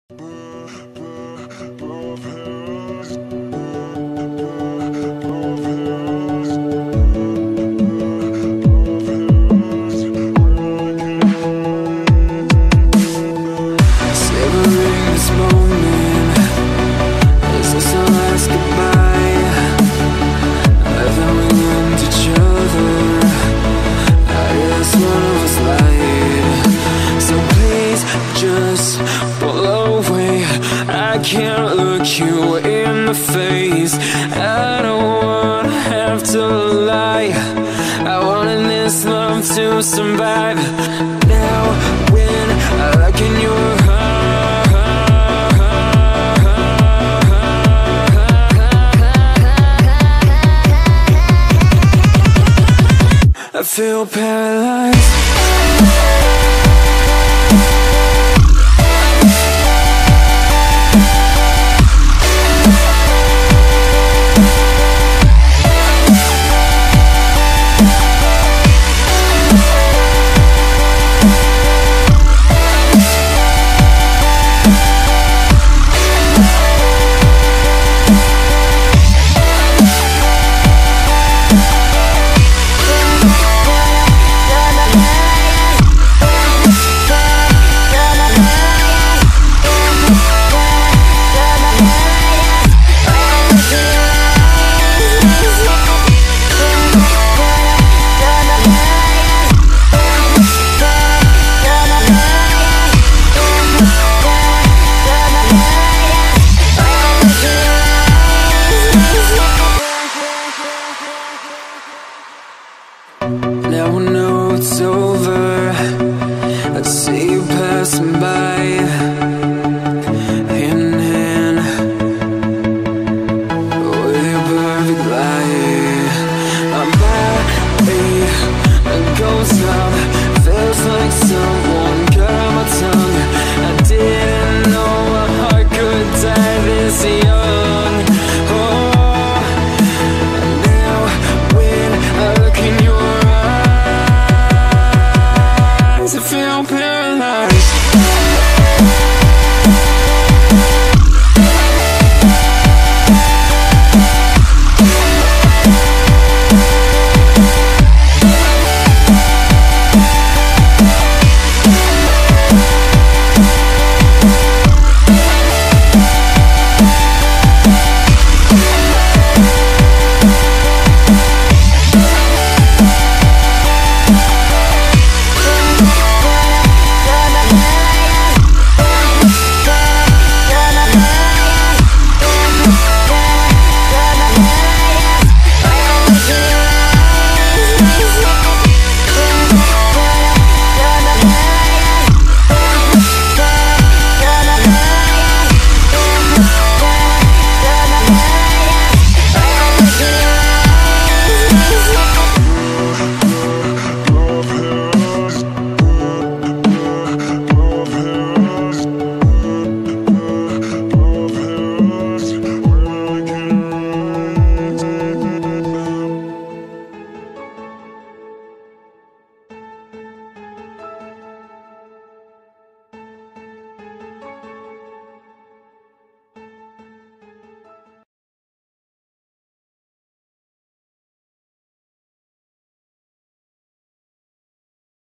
Savoring this moment, is this our last goodbye? I thought we loved each other, I guess one of us lied. So please just pull away, I can't look you in the face. I don't wanna have to lie, I wanted this love to survive. Now when I look in your I feel paralyzed.